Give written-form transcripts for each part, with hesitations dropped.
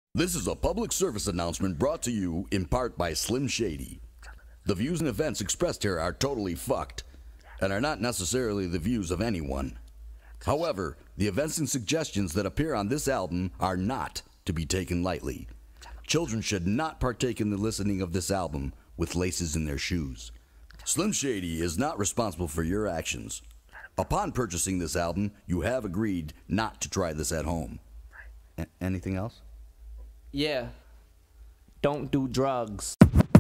This is a public service announcement brought to you in part by Slim Shady. The views and events expressed here are totally fucked and are not necessarily the views of anyone. However, the events and suggestions that appear on this album are not to be taken lightly. Children should not partake in the listening of this album with laces in their shoes. Slim Shady is not responsible for your actions. Upon purchasing this album, you have agreed not to try this at home. Anything else? Yeah. Don't do drugs.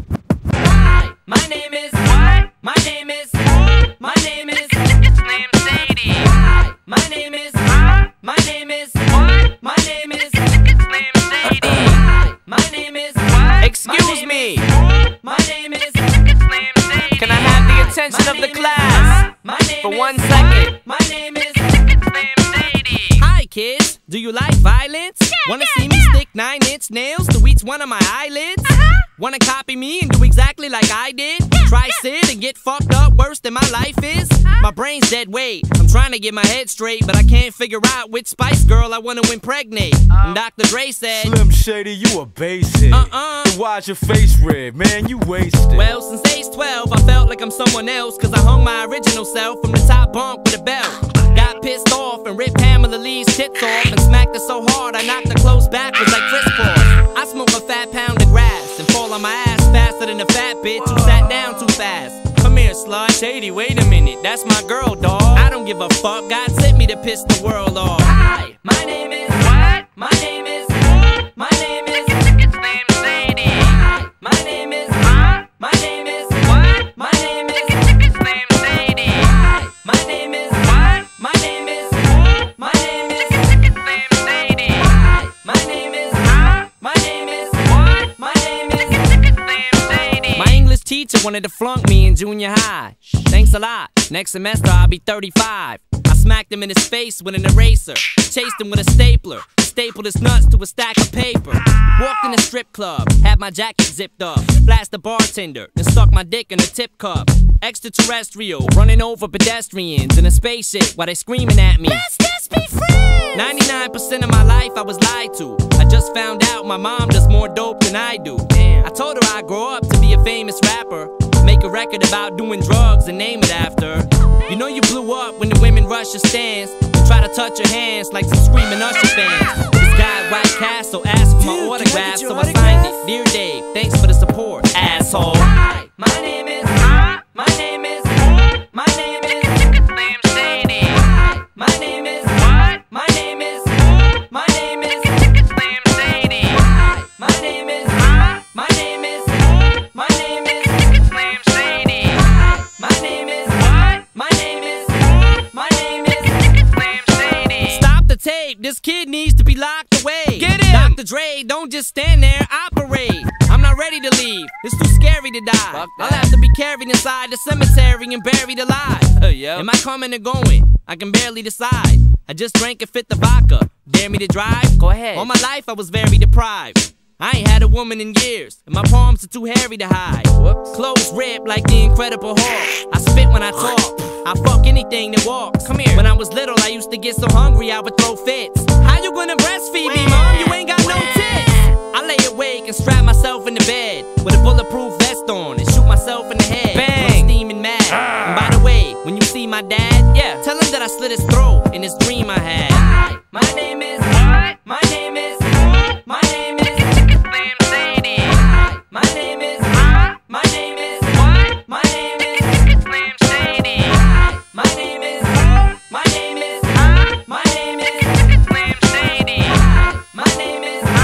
Hi, my name is what? My name is my name is Slim Shady. Hi, my name is my name is what? My name is Slim Shady. Hi, my name is what? Excuse me. My name is Slim Shady. Can I have the attention of the class for 1 second? My name is Slim Shady. Hi kids, do you like violence? Wanna see me stick 9-inch nails to each one of my eyelids? Wanna copy me and do exactly like I did? Try sit and get fucked up worse than my life is? My brain's dead weight, I'm trying to get my head straight, but I can't figure out which Spice Girl I wanna impregnate. And Dr. Dre said, Slim Shady, you a basic. Then why's your face red, man? You wasted. well, since age 12, I felt like I'm someone else, cause I hung my original self from the top bunk with a belt. Got pissed off and ripped Pamela Lee's tits off and smacked her so hard I knocked her clothes backwards like crisscross. I smoke a fat pound of grass and fall on my ass faster than a fat bitch who sat down too fast. Come here, slut. Shady, wait a minute, that's my girl, dawg. I don't give a fuck, God sent me to piss the world off. Hi, my name is what? My name is my name is Slim Shady. Hi, my name is my name is what? My name is Slim Shady. Hi, my name is what? My name is my name is Slim Shady. Hi, my name is my name is what? My name is Slim Shady. My English teacher wanted to flunk me in junior high. Thanks a lot. Next semester I'll be 35. I smacked him in his face with an eraser. Chased him with a stapler. Stapled his nuts to a stack of paper. Walked in a strip club. Had my jacket zipped up. Flashed the bartender. Then stuck my dick in a tip cup. Extraterrestrial. Running over pedestrians in a spaceship while they screaming at me. Let's just be friends. 99% of my life I was lied to. I just found out my mom does more dope than I do. Damn. I told her I'd grow up to be a famous rapper. Make a record about doing drugs and name it after. You know you blew up when the women rush your stands and try to touch your hands like some screaming Usher fans. This guy at White Castle asked for my autograph, so I signed it. Dear Dave, thanks for the support, asshole. Hi, my name is my name is my name is Slim Shady. Hi, my name is what? My name is my name is Slim Shady. Hi, my name is my name is my name is Slim Shady. Hi, my name is what? My name is my name is Slim Shady. Stop the tape, this kid needs to be locked away. Get him! Dr. Dre, don't just stand there, operate. I'm not ready to leave, it's too scary to die. I'll have to be carried inside the cemetery and buried alive. Am I coming or going? I can barely decide. I just drank and fit the vodka. Dare me to drive? Go ahead. All my life I was very deprived. I ain't had a woman in years, and my palms are too hairy to hide. Clothes ripped like the Incredible Hulk. I spit when I talk, I fuck anything that walks. Come here. When I was little, I used to get so hungry I would throw fits. How you gonna breastfeed me, mom? You ain't got no tits. I lay awake and strap myself in the bed with a bulletproof vest on and shoot myself in the head. Bang! I'm steaming mad. And by the way, when you see my dad, yeah, tell him that I slit his throat in this dream I had. Hi, my name is what? My name is my name is Slim Shady. Hi, my name is my name is what? My name is Slim Shady. Hi, my name is my name is my name is Slim Shady. Hi, my name is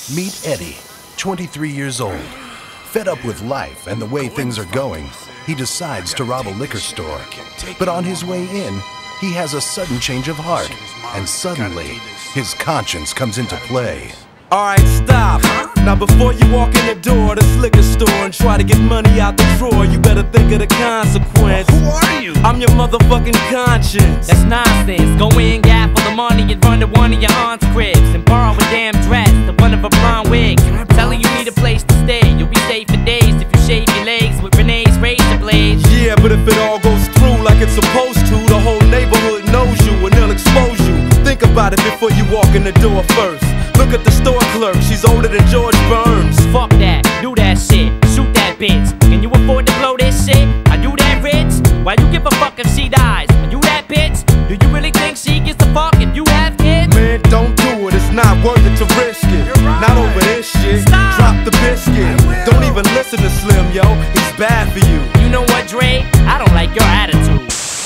Meet Eddie, 23 years old. Fed up with life and the way things are going, he decides to rob a liquor store. But on his way in, he has a sudden change of heart, and suddenly, his conscience comes into play. Alright, stop. Now before you walk in the door of this liquor store and try to get money out the drawer, you better think of the consequence. Who are you? I'm your motherfucking conscience. That's nonsense. Go in, gap for the money and run to one of your aunt's cribs and borrow a damn dress to one of her blonde wigs. Tell her you need a place to stay. You'll be safe for days if you shave your legs with Renee's razor blades. Yeah, but if it all goes through like it's supposed to, the whole neighborhood knows you and they'll expose you. Think about it before you walk in the door first. Look at the store clerk, she's older than George Burns. Fuck that, do that shit, shoot that bitch. Can you afford to blow this shit? Are you that rich? Why you give a fuck if she dies? Are you that bitch? Do you really think she gives a fuck if you have kids? Man, don't do it, it's not worth it to risk it. Not over this shit, Stop. drop the biscuit. Don't even listen to Slim, yo, he's bad for you. You know what, Dre? I don't like your attitude.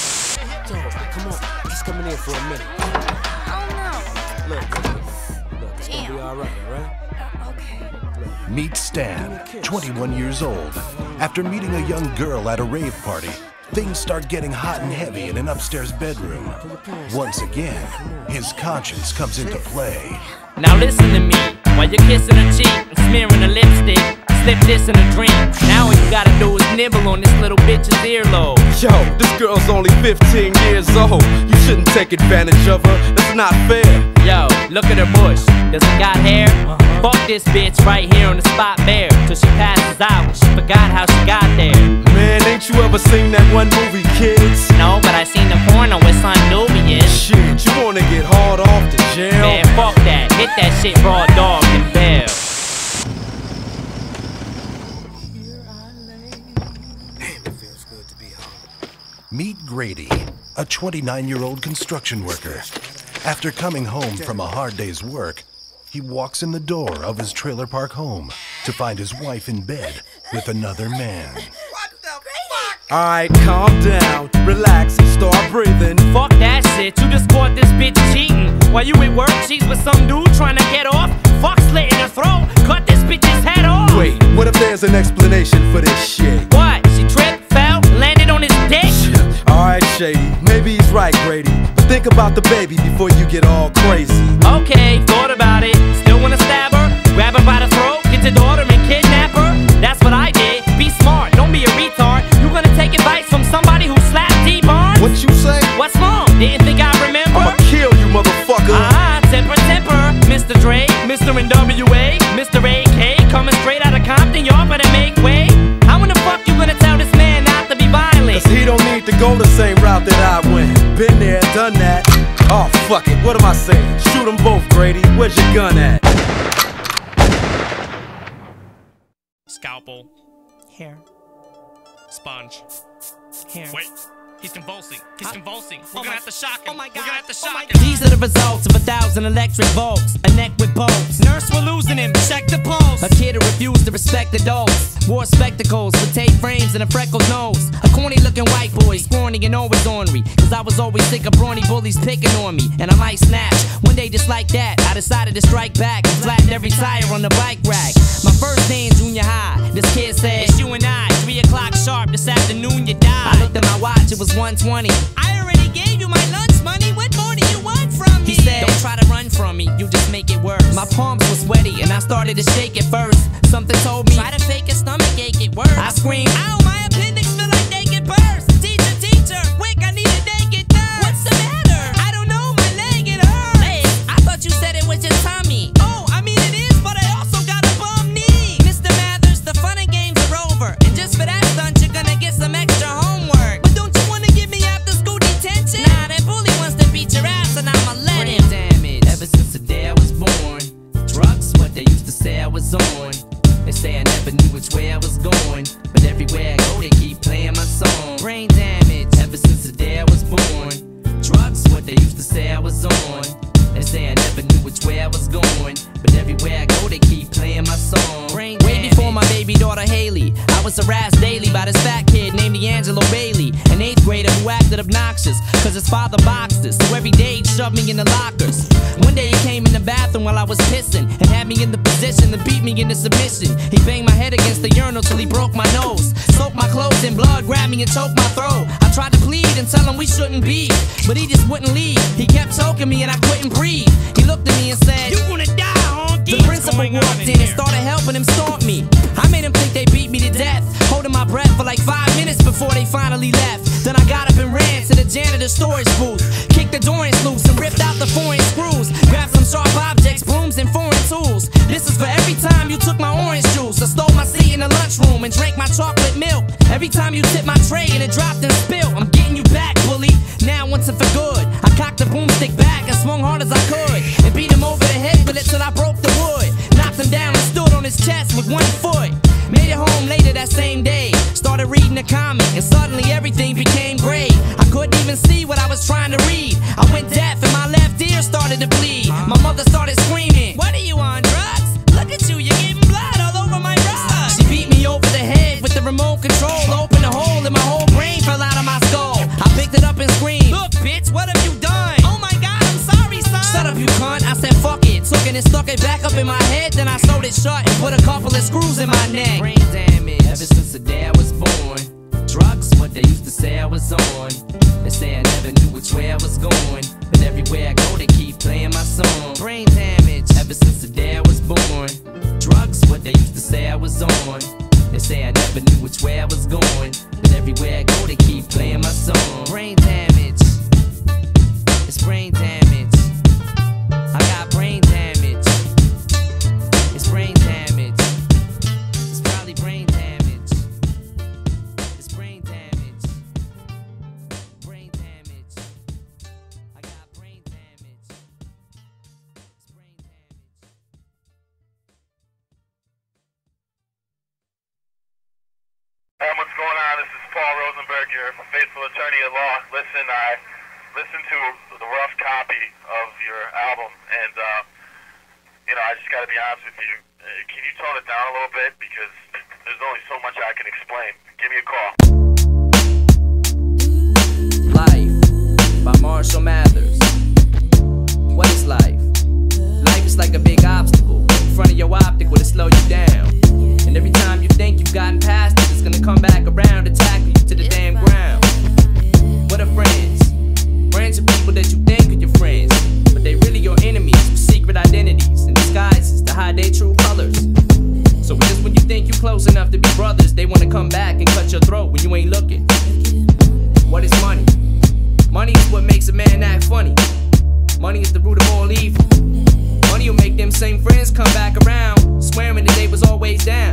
Come on, just come in here for a minute. Look, it's gonna be alright, alright? Meet Stan, 21 years old. After meeting a young girl at a rave party, things start getting hot and heavy in an upstairs bedroom. Once again, his conscience comes into play. Now listen to me, while you're kissing her cheek and smearing her lipstick, slip this in a drink. Now all you gotta do is nibble on this little bitch's earlobe. Yo, this girl's only 15 years old. You shouldn't take advantage of her, that's not fair. Yo, look at her bush, does it got hair? Fuck this bitch right here on the spot bare, till she passes out, she forgot how she got there. Man, ain't you ever seen that one movie, Kids? No, but I seen the porno with Son Nubian. Shit, you wanna get hard off the jail? Man, fuck that, hit that shit raw dog and bell. Meet Grady, a 29-year-old construction worker. After coming home from a hard day's work, he walks in the door of his trailer park home to find his wife in bed with another man. Alright, calm down, relax, and start breathing. Fuck that shit, you just caught this bitch cheating. While you at work, she's with some dude trying to get off. Fuck slitting her throat, cut this bitch's head off. Wait, what if there's an explanation for this shit? What? She tripped, fell, landed on his dick? Alright, Shady, maybe he's right, Grady. But think about the baby before you get all crazy. Okay, thought about it. Still wanna stab her? Grab her by the throat, get your daughter and kidnap her? That's what I did. Be smart, don't be a retard. You gonna take advice from somebody who slapped T-Barnes? What you say? What's wrong? Didn't think I remember? I'ma kill you, motherfucker. Temper, temper. Mr. Dre, Mr. NWA, Mr. AK, coming straight out of Compton, y'all better make way. How in the fuck you gonna tell this man not to be violent? Cause he don't need to go the same route that I went. Been there, done that. Oh, fuck it, what am I saying? Shoot them both, Grady. Where's your gun at? Scalpel. Here. Sponge. Here. Wait. He's convulsing. He's convulsing. We're gonna have to shock him. Oh my God. We're gonna have to Oh my shock God. him. These are the results of 1,000 electric volts. A neck with bolts. Nurse, we're losing him. Check the pulse. A kid who refused to respect adults. Wore spectacles with tape frames and a freckled nose. A corny looking white boy, scrawny and always ornery. Cause I was always sick of brawny bullies picking on me. And I might snatch. One day just like that, I decided to strike back and flattened every tire on the bike rack. My first day in junior high, this kid said, it's you and I, 3 o'clock sharp this afternoon you die. I looked at my watch, it was 1:20. I already gave you my lunch money, what more do you want from me? He said, don't try to run from me, you just make it worse. My palms were sweaty and I started to shake at first. Something told me, try to fake a stomach ache, it works. I screamed, ow, my appendix feel like naked burst. Teacher, teacher, quick, I need a naked nurse. What's the matter? I don't know, my leg, it hurts. Leg? I thought you said it was your tummy. Oh, I mean it is, but I also got a bum knee. Mr. Mathers, the fun and games are over. And just for that stunt, you're gonna get some extra homework. But don't you wanna give me after school detention? Nah, that bully wants to beat your ass and I'ma let him. Damage. Ever since the day I was born, drugs, what they used to say I was on. They say I never knew which way I was going, but everywhere I go they keep playing my song. Brain damage. Ever since the day I was born, drugs, what they used to say I was on. They say I never knew which way I was going, but everywhere I go they keep playing my song. Way before my baby daughter Haley, I was harassed daily by this fat kid named D'Angelo Bailey, an 8th grader who who acted obnoxious, cause his father boxed us, so every day he'd shove me in the lockers. One day he came in the bathroom while I was pissing, and had me in the position to beat me into submission. He banged my head against the urinal till he broke my nose, soaked my clothes in blood, grabbed me and choked my throat. I tried to plead and tell him we shouldn't be, but he just wouldn't leave. He kept choking me and I couldn't breathe. He looked at me and said, You gonna die, honky? the principal walked in and started helping him stomp me. I made him think they beat me to death, holding my breath for like 5 minutes before they finally left. Then I got up and ran to the janitor's storage booth, kicked the door loose and ripped out the foreign screws, grabbed some sharp objects, brooms and foreign tools. This is for every time you took my orange juice, I stole my seat in the lunchroom and drank my chocolate milk. Every time you tipped my tray and it dropped and spilled, I'm getting you back, bully, now once and for good. I cocked the broomstick back and swung hard as I could, and beat him over the head with it till I broke the wood. Knocked him down and stood on his chest with 1 foot. Made it home later that same day, started reading the comic, and suddenly everything became gray. I couldn't even see what I was trying to read. I went deaf and my left ear started to bleed. My mother started screaming, "What are you on, drugs? Look at you, you're getting blood all over my rug." She beat me over the head with the remote control, opened a hole and my whole brain fell out of my skull. I picked it up and screamed, "Look, bitch, what have you done? Oh my God, I'm sorry, son." "Shut up, you cunt." I said, "Fuck it." Took it and stuck it back up in my head, then I sewed it shut and put a couple of screws in my neck. Brain damage ever since the day I was born. Drugs, what they used to say I was on. They say I never knew which way I was going, but everywhere I go they keep playing my song. Brain damage ever since the day I was born. Drugs, what they used to say I was on. They say I never knew which way I was going, but everywhere I go they keep playing my song. Brain damage, it's brain damage. I got brain damage. It's brain damage. It's probably brain damage. It's brain damage. Brain damage. I got brain damage. It's brain damage. Hey, what's going on? This is Paul Rosenberg, your faithful attorney at law. Listen, I listened to the rough copy of your album, and I just got to be honest with you. Can you tone it down a little bit, because there's only so much I can explain. Give me a call. Life by Marshall Mathers. What is life? Life is like a big obstacle in front of your optic to slow you down. And every time you think you've gotten past it, it's gonna come back around to tackle you to the damn ground. What are friends? Friends are people that you think are your friends, but they really your enemies with secret identities and disguises to hide their true colors. So just when you think you're close enough to be brothers, they wanna come back and cut your throat when you ain't looking. What is money? Money is what makes a man act funny. Money is the root of all evil. Money will make them same friends come back around, swearing that they was always down.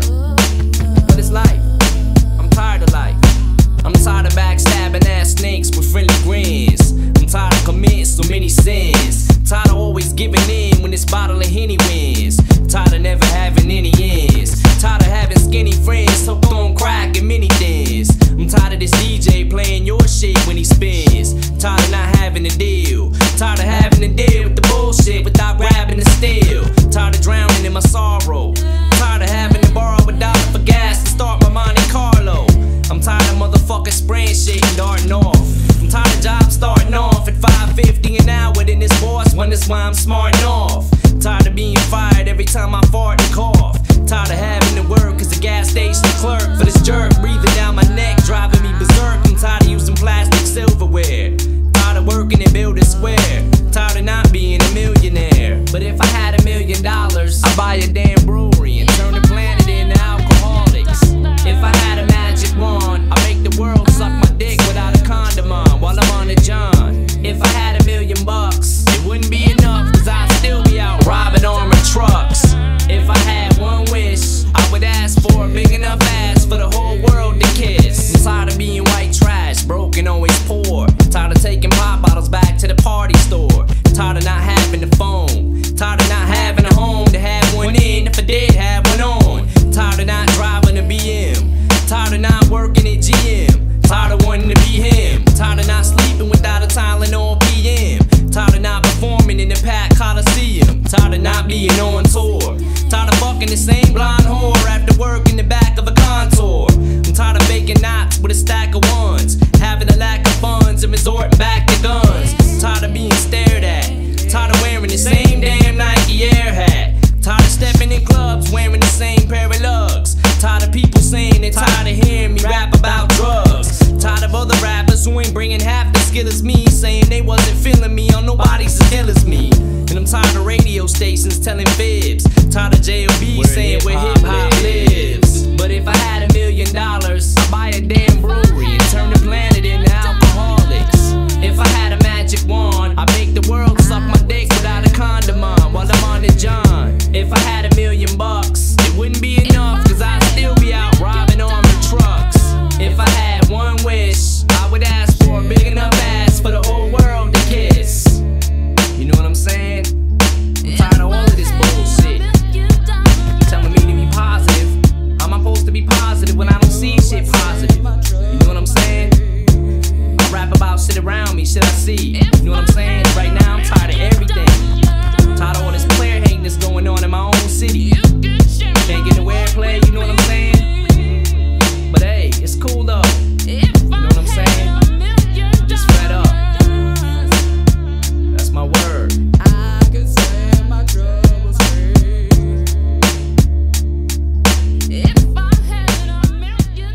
But it's life. I'm tired of life. I'm tired of backstabbing ass snakes with friendly grins. I'm tired of committing so many sins. Tired of always giving in when this bottle of Henny wins. Tired of never having any ends. Tired of having skinny friends hooked on crack and many things. I'm tired of this DJ playing your shit when he spins. Tired of not having a deal. Tired of having to deal with the bullshit without grabbing the steel. Tired of drowning in my sorrow. Tired of having to borrow a dollar for gas to start my Monte Carlo. I'm tired of motherfuckers spraying shit and darting off. I'm tired of jobs starting off at $5.50 an hour, then this boss wonders why I'm smarting off. Tired of being fired every time I fart and cough. Tired of having to work as a gas station clerk for this jerk breathing down my neck, driving me berserk. I'm tired of using plastic silverware. Tired of working in Building Square. Tired of not being a millionaire. But if I had $1 million, I'd buy a damn brewery and turn the planet into alcoholics. If I had a magic wand, I'd make the world suck my dick without a condom on while I'm on the John. If I had $1 million, it wouldn't be enough, cause I'd still be out robbing armored trucks. If I had one wish, I would ask for a big enough ass for the whole world to kiss. I'm tired of being white trash, broken, always poor. Tired of taking pop bottles back to the party store. Tired of not having a phone. Tired of not having a home to have one in if I did have one on. Tired of not driving a BM. Tired of not working at GM. Tired of wanting to be him. Tired of not sleeping without a Tylenol PM. Tired of not performing in the Pack Coliseum. Tired of not being on tour. Tired of fucking the same blonde whore after work in the back of a Contour. I'm tired of making knots with a stack of ones. Having a lack of funds tired of hearing me rap about drugs. Tired of other rappers who ain't bringing half the skill as me, saying they wasn't feeling me on nobody's as ill as me. And I'm tired of radio stations telling fibs. Tired of J.O.B. saying where hip-hop lives. But if I had $1 million, I'd buy a damn brewery and turn the planet into alcoholics. If I had a magic wand, I'd make the world suck my dick without a condom on while I'm on the John. If I had $1 million, it wouldn't be enough, cause I'd still be out robbing armored trucks. If I had one wish, I would ask for a big enough ass for the whole world to kiss. You know what I'm saying? I'm tired of all of this bullshit. Telling me to be positive. How am I supposed to be positive when I don't see shit positive? You know what I'm saying? I rap about shit around me, shit I see. You know what I'm saying? Right now I'm tired of everything. Tired of all this player hating that's going on in my own city. Can't get no airplay, you know what I'm saying? But hey, it's cool though. You know what I'm saying? Just fed up. That's my word. I could say my troubles free if I had $1 million.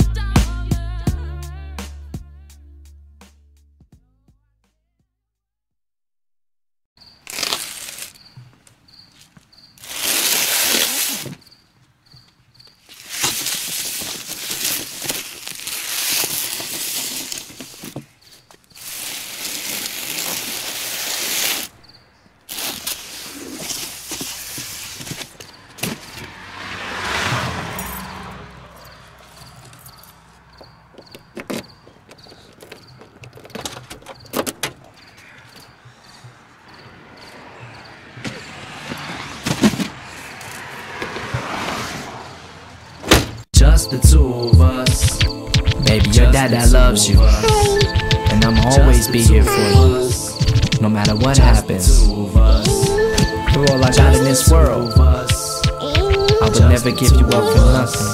Just the two of us. Baby, your dad loves you, and I'ma always be here for you, no matter what happens. You're all I got in this world. I would never give you up for nothing.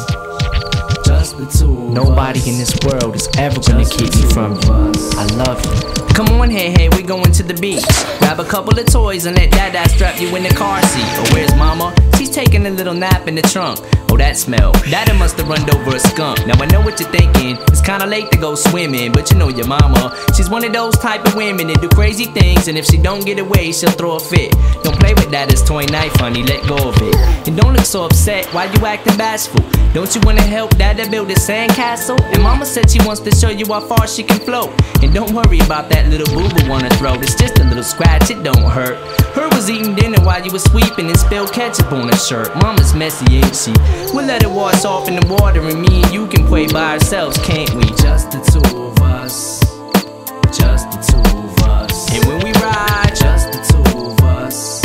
Nobody in this world is ever gonna keep me from you. I love you. Come on, hey, we going to the beach. Grab a couple of toys and let dad strap you in the car seat. Oh, where's mama? She's taking a little nap in the trunk. Oh, that smell. Daddy must have run over a skunk. Now I know what you're thinking. It's kinda late to go swimming, but you know your mama. She's one of those type of women that do crazy things, and if she don't get away, she'll throw a fit. Don't play with daddy's toy knife, honey. Let go of it. And don't look so upset. Why you acting bashful? Don't you wanna help dad build his sandcastle? And mama said she wants to show you how far she can float. And don't worry about that little boo-boo on her throat. It's just a little scratch, it don't hurt. Her was eating dinner while you was sweeping and spilled ketchup on her shirt. Mama's messy, ain't she? We'll let it wash off in the water, and me and you can play by ourselves, can't we? Just the two of us. Just the two of us. And when we ride, just the two of us.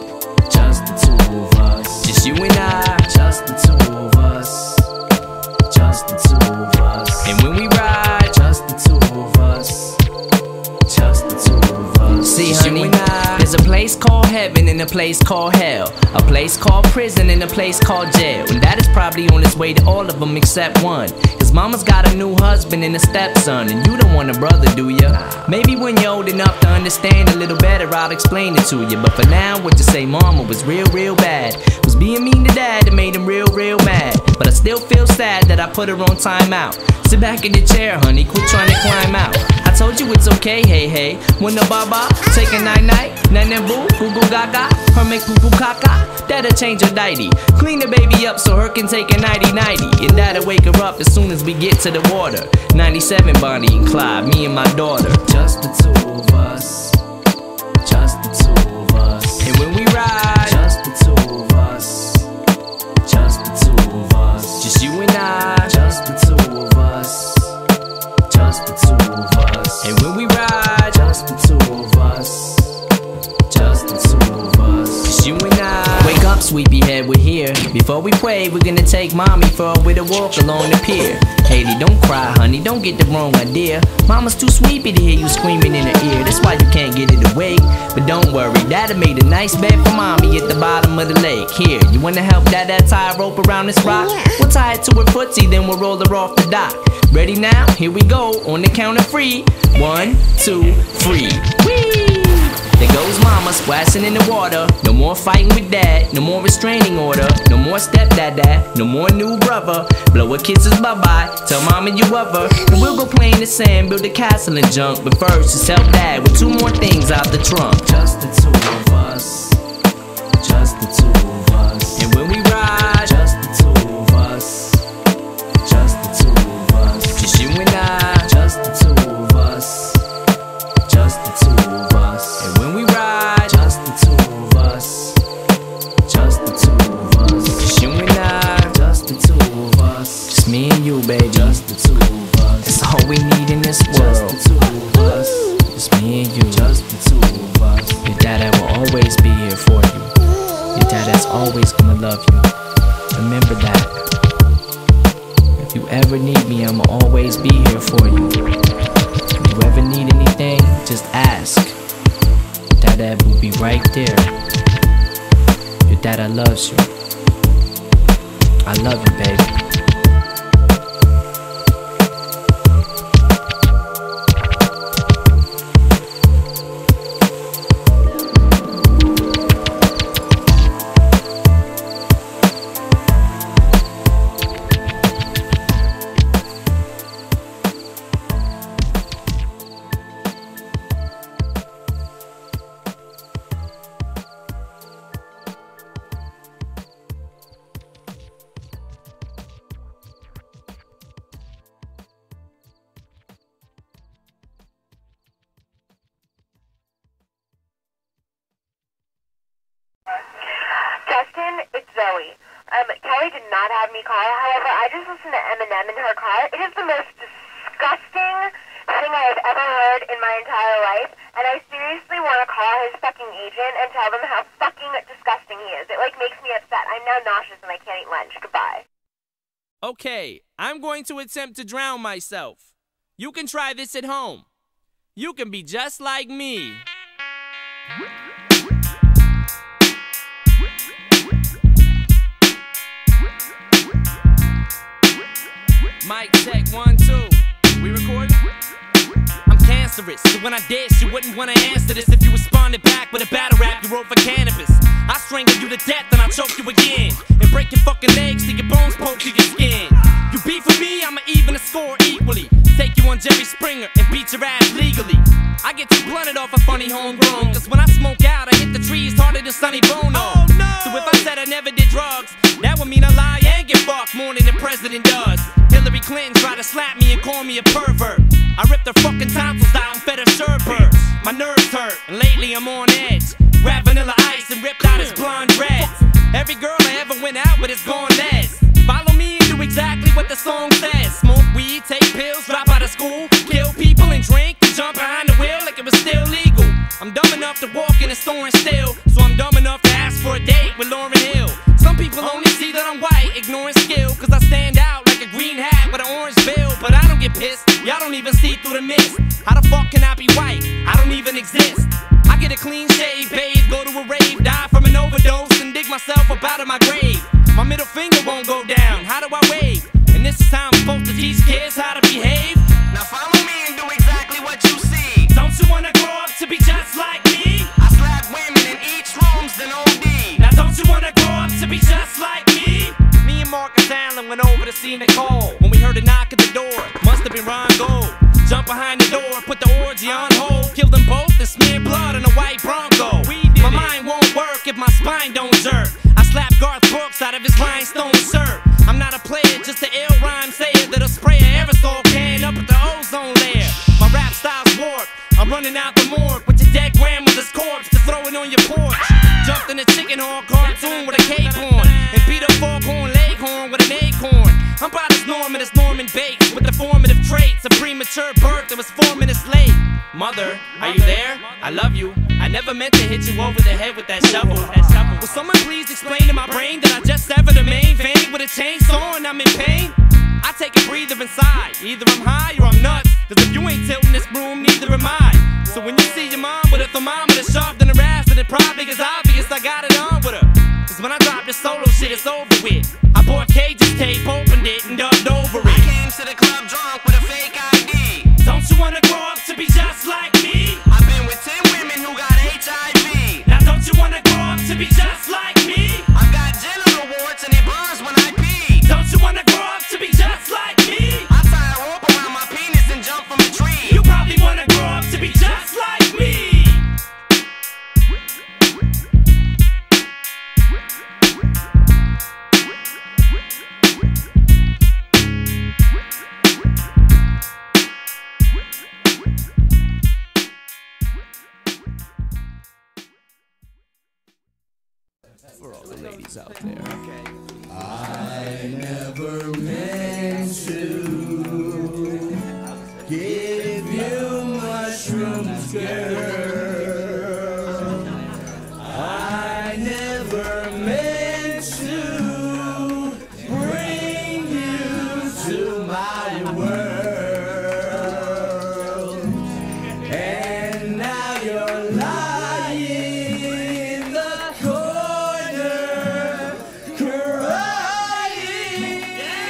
Just the two of us. Just you and I. Just the two of us. Just the two of us. And when we ride, just the two of us. Just the two of us. See, honey, there's a place called heaven and a place called hell, a place called prison and a place called jail. And that is probably on its way to all of them except one. Cause mama's got a new husband and a stepson, and you don't want a brother, do ya? Maybe when you're old enough to understand a little better, I'll explain it to you. But for now, what you say mama was real bad. Was being mean to dad that made him real mad. But I still feel sad that I put her on timeout. Sit back in your chair, honey, quit trying to climb out. I told you it's okay, hey. When the baba, take a night, nana boo, goo goo gaga. Her make poo poo caca, that'll change her diety. Clean the baby up so her can take a nighty. And that'll wake her up as soon as we get to the water. 97 Bonnie and Clyde, me and my daughter. Just the two of us. Just the two of us. And when we ride, just the two of us. Just the two of us. Just you and I. Just the two of us. Just the two of us. And when we ride, just the two of us. Just the two of us. Just you and I. Wake up, sleepyhead, we're here. Before we pray, we're gonna take mommy for a little walk along the pier. Haley, don't cry, honey, don't get the wrong idea. Mama's too sleepy to hear you screaming in her ear. That's why you can't get it awake. But don't worry, Daddy made a nice bed for mommy at the bottom of the lake. Here, you wanna help Dad tie a rope around this rock? We'll tie it to her footsie, then we'll roll her off the dock. Ready now? Here we go, on the count of 3. 1, 2, 3. Whee! There goes mama splashing in the water. No more fighting with dad, no more restraining order. No more stepdad, no more new brother. Blow her kisses bye-bye, tell mama you love her. And we'll go play in the sand, build a castle and junk. But first, just help dad with 2 more things out the trunk. Just the 2 of us, just the 2 of us. And when we ride, just the 2 of us, just the 2 of us. Just you and I, just the 2 of us, just the 2 of us. And when we ride, just the 2 of us, just the 2 of us. Just you and I, just the 2 of us. Just me and you, baby, just the 2 of us. That's all we need in this world. Just the 2 of us. Just me and you, just the 2 of us. Your dad will always be here for you. Your dad's always gonna love you. Remember that. If you ever need me, I'ma always be here for you. If you ever need anything, just ask. Dad will be right there. Your dad loves you. I love you, baby. Justin, it's Zoe. Kelly did not have me call. However, I just listened to Eminem in her car. It is the most disgusting thing I have ever heard in my entire life, and I seriously want to call his fucking agent and tell them how fucking disgusting he is. It, makes me upset. I'm now nauseous and I can't eat lunch. Goodbye. Okay, I'm going to attempt to drown myself. You can try this at home. You can be just like me. Mic check, 1, 2. We recording? I'm cancerous, so when I dish, you wouldn't want to answer this if you responded back with a battle rap you wrote for cannabis. I strangle you to death and I choke you again, and break your fucking legs till your bones poke through your skin. You beef with me, I'ma even the score equally. Take you on Jerry Springer and beat your ass legally. I get too blunted off a funny homegrown, cause when I smoke out, I hit the trees harder than Sonny Bono. Oh, no. So if I said I never did drugs, that would mean I lie and get fucked more than the president does. Hillary Clinton tried to slap me and call me a pervert. I ripped her fucking tonsils out and fed her sherbert. My nerves hurt, and lately I'm on edge. Grabbed Vanilla Ice and ripped out his blonde dreads. Every girl I ever went out with is gone less. Follow me and do exactly what the song says. Smoke weed, take pills, drop out of school, kill people and drink and jump behind the wheel like it was still legal. I'm dumb enough to walk in a store and steal, so I'm dumb enough to ask for a date with Lauryn Hill. Some people only see that I'm white, ignoring skill, cause I stand out like a green hat with an orange bill. But I don't get pissed, y'all don't even see through the mist. How the fuck can I be white? I don't even exist. I get a clean shave, bathe, go to a rave, die from an overdose, and dig myself up out of my grave. My middle finger won't go down, how do I wave? And this is how I'm supposed to teach kids how to behave. Now follow me and do exactly what you see. Don't you wanna grow up to be just like me? I slap women in each room's an OD. Now don't you wanna grow up to be just like me? Me and Marcus Allen went over to see Nicole when we heard a knock at the door. Must have been Ron Gold. Jump behind the door, put the orgy on hold, kill them both and smear blood on a white Bronco. My mind won't work if my spine don't jerk. I slap Garth Brooks out of his rhinestone shirt. I'm not a player, just an ill rhyme sayer that'll spray an aerosol can up at the ozone layer. My rap style's warped. I'm running out the morgue with your dead grandmother's corpse to throw it on your porch. Jumped in a chicken horn cartoon with a cape on, and beat up foghorn leghorn with an acorn. I'm about as Norman as Norman Bates, with the formative traits of premature birth that was 4 minutes late. Mother, are you there? I love you. I never meant to hit you over the head with that shovel. Will someone please explain to my brain that I just severed the main vein with a chainsaw and I'm in pain? I take a breather inside. Either I'm high or I'm nuts, cause if you ain't tilting this broom, neither am I. So when you see your mom with a thermometer sharp than a ass, then it probably is obvious I got it on with her. Cause when I drop this solo shit, it's over with. I bought Cage's tape, opened it, and dubbed over it. I came to the club drunk with a fake ID. Don't you wanna grow up to be just like me? I've been with 10 women who got HIV. to be just like me? I got genital warts and it burns when I pee. Don't you wanna grow up to be just like me? I tie a rope around my penis and jump from a tree. You probably wanna grow up to be just like me. For all the ladies out there. I never meant to give you mushrooms, girl. I never meant to bring you to my world. And now you're lying in the corner, crying.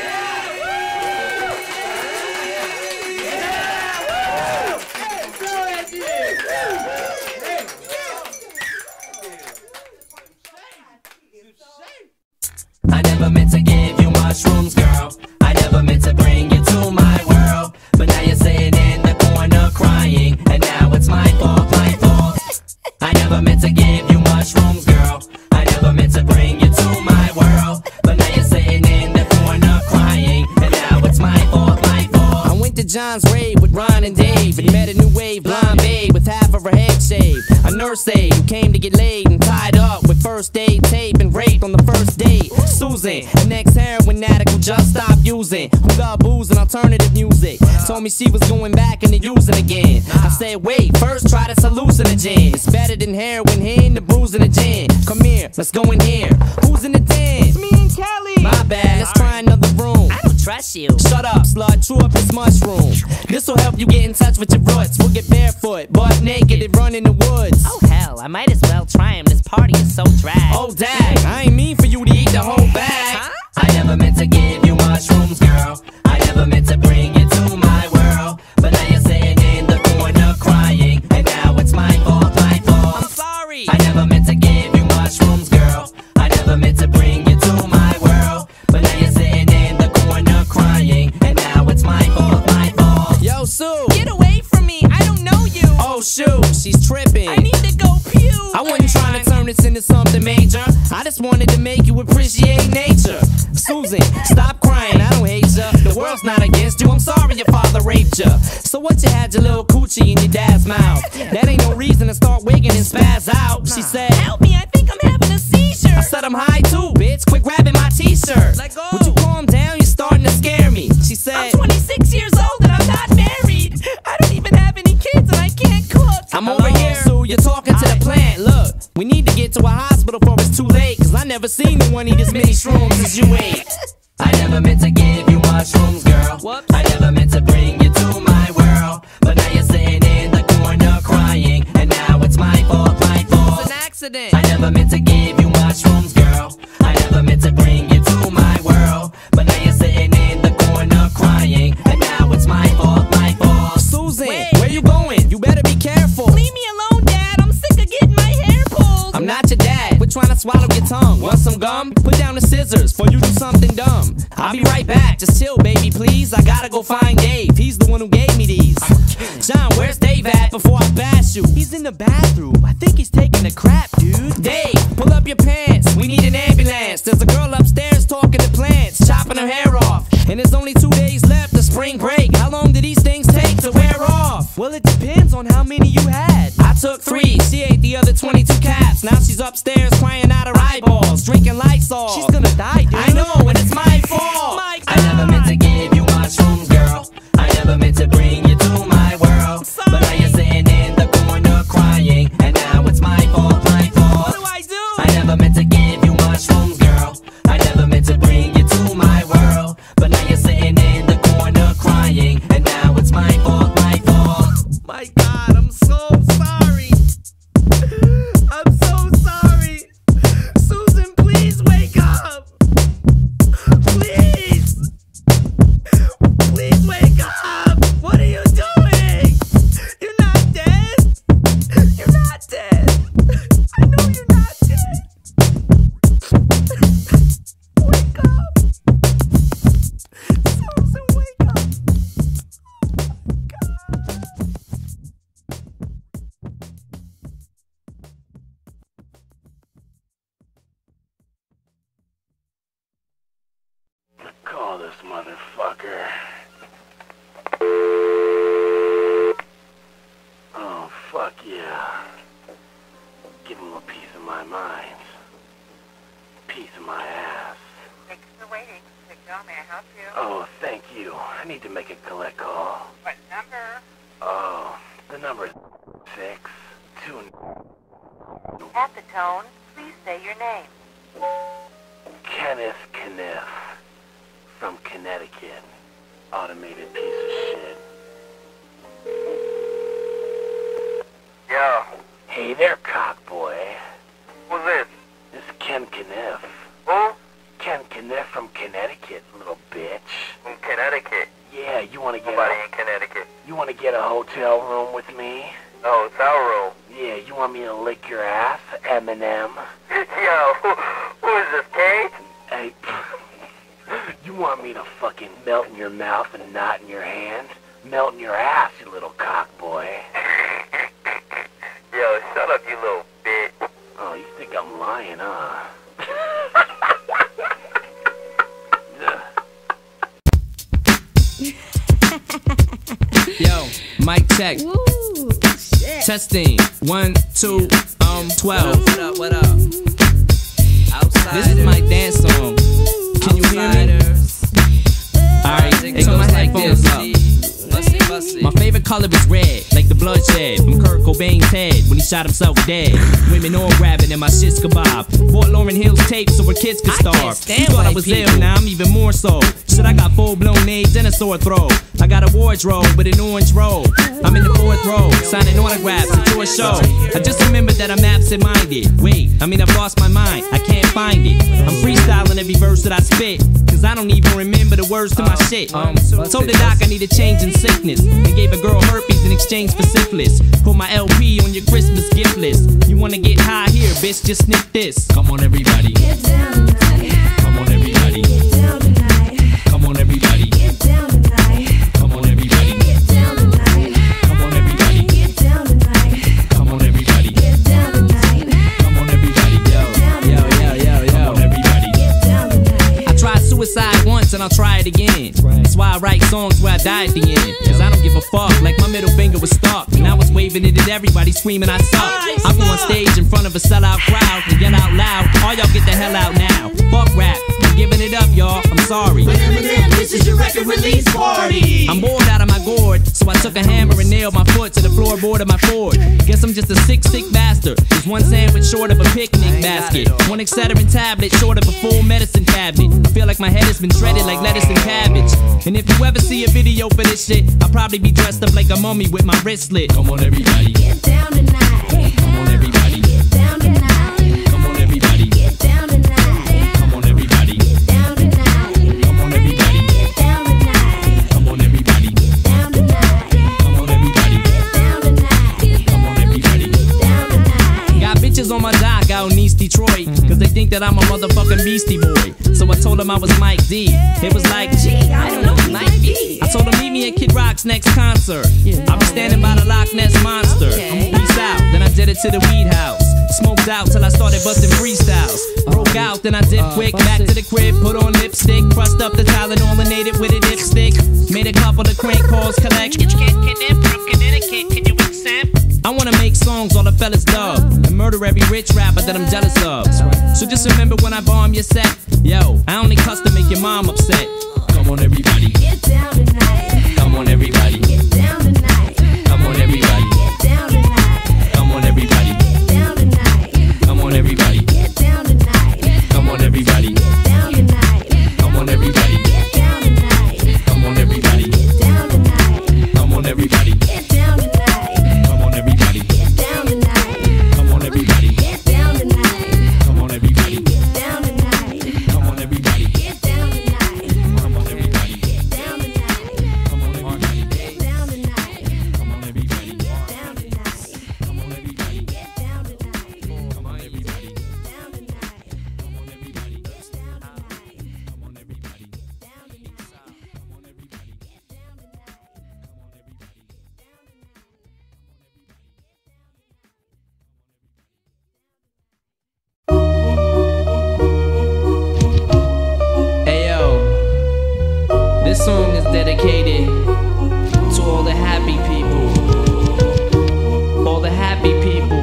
I never meant to give you mushrooms, girl. I never meant to bring you to my world. But now you're sitting in the corner crying, and now it's my fault, my fault. I never meant to give you mushrooms, girl. I never meant to bring you to my world. But now you're sitting in the corner crying, and now it's my fault, my fault. I went to John's rave with Ron and Dave and met a new wave blonde babe with half of her head shaved. A nurse aide who came to get laid and tied up with first aid tape and raped on the first date. Susan, an ex-heroin addict who just stopped using, who loved booze and alternative music, told me she was going back into using again. I said, wait, first try this hallucinogen. It's better than heroin, here the booze and the gin. Come here, let's go in here. Who's in the den? It's me and Kelly. My bad, let's try another room. I don't trust you. Shut up, slut, chew up this mushroom. This'll help you get in touch with your roots. We'll get barefoot, butt naked, and run in the woods. Oh hell, I might as well try him. This party is so drag. Oh dag, I ain't mean for you to eat the whole bag. Huh? I never meant to give you mushrooms, girl. I never meant to bring you to my world. But now you're sitting in the corner crying, and now it's my fault, my fault. I'm sorry. I never meant to give you mushrooms, girl. I never meant to bring you to my world. But now you're sitting in the corner crying, and now it's my fault, my fault. Yo, Sue. Get away from me. I don't know you. Oh, shoot, she's tripping. I need to go puke. I wasn't trying to turn this into something major. I just wanted to make you appreciate nature. Susan, stop crying, I don't hate ya. The world's not against you, I'm sorry your father raped ya. So what, you had your little coochie in your dad's mouth? That ain't no reason to start wigging and spaz out. She said, help me, I think I'm having a seizure. I said I'm high too, bitch, quit grabbing my t-shirt. Let go. Would you calm down, you're starting to scare me. She said, I'm 26 years old and I'm not married. I don't even have any kids and I can't cook. I'm over here, Sue, you're talking to the plant. Look, we need to get to a hospital before it's too late, cause I never seen no one eat as many shrooms as you ate. I never meant to give you mushrooms, girl. Whoops. I never meant to bring you to my world. But now you're sitting in the corner crying, and now it's my fault, my fault. It's an accident. I never meant to give you mushrooms, girl. I never meant to bring you to my world. But now you're sitting in the corner crying, and now it's my fault, my fault. Susan, Wait. where you going? You better be careful. Leave me alone, Dad. I'm sick of getting my hair pulled. I'm not your dad. Quit trying to swallow your tongue. Want some gum? Put down the scissors before you do something dumb. I'll be right back. Just chill, baby, please. I gotta go find Dave. He's the one who gave me these. John, where's Dave at before I bash you? He's in the bathroom. I think he's taking a crap, dude. Dave, pull up your pants. We need an ambulance. There's a girl upstairs talking to plants, chopping her hair off. And there's only 2 days left of spring break. How long do these things take to wear off? Well, it depends on how many you had. I took 3. She ate the other 22 caps. Now she's upstairs crying out her eyeballs, drinking Lysol. She's gonna die, dude. I know, and it's my fault. My I never meant to give you mushrooms, girl. I never meant to bring you to my world. Sorry. But now you're sitting in the corner crying, and now it's my fault, my fault. What do I do? I never meant to give you mushrooms, girl. I never meant to bring you to my world. But now you're sitting in the corner crying, and now it's my fault, my fault. My God, I'm so sorry. I'm so sorry. Susan, please wake up. motherfucker. Oh, fuck yeah. Give him a piece of my mind. Piece of my ass. Thanks for waiting. Victor, may I help you? Oh, thank you. I need to make a collect call. What number? Oh, the number is 6-2. At the tone, please say your name. Kenneth Kniff. From Connecticut. Automated piece of shit. Yo. Hey there, cockboy. Who's this? This is Ken Kniff. Who? Ken Kniff from Connecticut, little bitch. From Connecticut? Yeah, you wanna get Nobody in Connecticut. You wanna get a hotel room with me? A hotel room? Yeah, you want me to lick your ass, Eminem? Yo, who is this, Kate? Hey, you want me to fucking melt in your mouth and knot in your hand? Melt in your ass, you little cockboy. Yo, shut up, you little bitch. Oh, you think I'm lying, huh? Yo, mic check. Woo, shit. Testing. 1, 2, 12. What up, what up? This is my dance song. Can you hear me? Alright, turn my headphones up. My favorite color is red, like the bloodshed from Kurt Cobain's head when he shot himself dead. Women all grabbing and my shit's kebab. Bought Lauryn Hill's tape so her kids could starve. You thought I was ill, now I'm even more so. Shit, I got full-blown AIDS and a sore throat. I got a wardrobe with an orange robe. I'm in the 4th row, signing autographs at your show. I just remembered that I'm absent-minded. Wait, I've lost my mind, I can't find it. I'm freestyling every verse that I spit, cause I don't even remember the words to my shit. Told the doc I need a change in sickness, and gave a girl herpes in exchange for syphilis. Put my LP on your Christmas gift list. You wanna get high here, bitch, just sniff this. Come on everybody, get down tonight. Come on everybody, get down tonight. Come on everybody, get down tonight. Come on everybody, get down tonight. Come on everybody, get down tonight. Come on everybody, get down tonight. Come on everybody, yo. Come on everybody, get down tonight. I tried suicide once and I'll try it again. That's why I write songs where I die at the end. Cause I don't give a fuck, like my middle finger was stuck. And I was waving it at everybody screaming I suck. I go on stage in front of a sellout crowd and yell out loud, all y'all get the hell out now. Fuck rap, I'm giving it up y'all, I'm sorry. But Eminem, this is your record release party. I'm bored out of my gourd, so I took a hammer and nailed my foot to the floorboard of my Ford. Guess I'm just a sick bastard. There's one sandwich short of a picnic basket, one Excedrin tablet short of a full medicine cabinet. I feel like my head has been shredded like lettuce and cabbage. And if you ever see a video for this shit, I'll probably be dressed up like a mummy with my wrist slit. Come on everybody, get down tonight. Come on everybody, get down tonight. Come on everybody, get down tonight. Come on everybody, get down tonight. Come on everybody, get down tonight. Come on everybody, get down tonight. Come on everybody, get down tonight. Come on everybody, get down tonight. Got bitches on my dock out in East Detroit, cause they think that I'm a motherfucking Beastie Boy. So I told them I was Mike D. It was like, gee, I don't know who Mike D. I told them meet me at Kid Rock's next concert. I'll be standing by the Loch Ness Monster. Peace out, then I did it to the weed house. Smoked out till I started busting freestyles. Broke out, then I did quick, back to the crib, put on lipstick, crushed up the Tylenol and ate it with a dipstick. Made a couple of crank calls, collect. Can you accept? I wanna make songs all the fellas love and murder every rich rapper that I'm jealous of. So just remember when I bomb your set, yo, I only cuss to make your mom upset. Come on everybody, get down tonight. Come on everybody, get down tonight. Come on everybody, get down tonight. Come on everybody, get down tonight. Come on everybody, get down tonight. Come on everybody, get down tonight. Come on everybody, get down tonight. Come on everybody, get down tonight. Come on everybody, get down tonight. Come on everybody, get down tonight. Come on everybody, get down tonight. Come on everybody, get down tonight. Come on everybody, get down tonight. Come on everybody, get down tonight. Come on everybody, get down tonight. dedicated to all the happy people. All the happy people